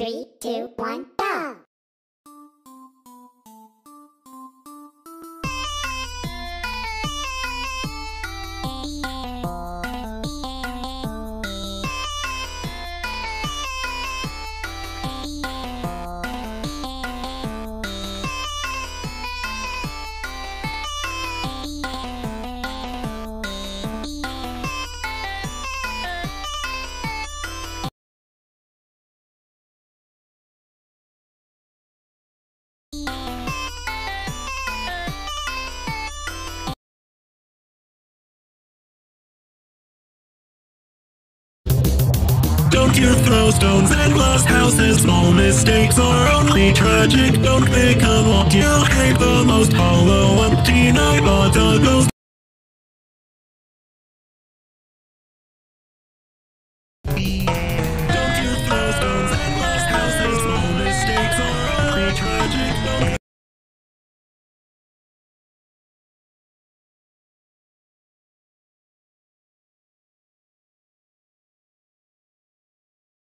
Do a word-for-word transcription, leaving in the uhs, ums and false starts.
Three, two, one, go! Don't you throw stones at glass houses. Small mistakes are only tragic. Don't become what you hate the most. Hollow, empty night, but a ghost. Don't you throw stones at glass houses. Small mistakes are only tragic. Don't